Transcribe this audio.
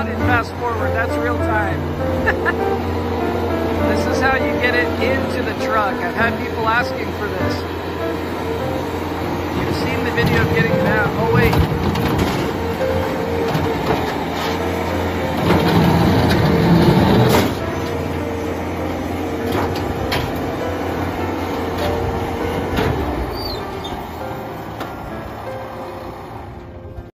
on in fast forward. That's real time. This is how you get it into the truck. I've had people asking for this. You've seen the video of getting it out. Oh wait.